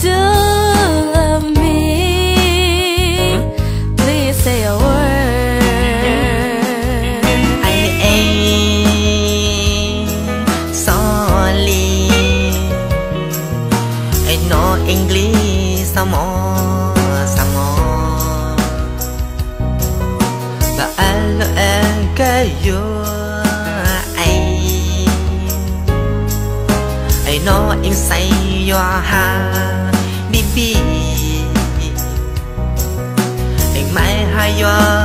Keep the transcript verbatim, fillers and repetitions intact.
love me, please say a word. I ain't sorry. I know English some more, some more. But I look at you. I know inside your heart, baby. I might have your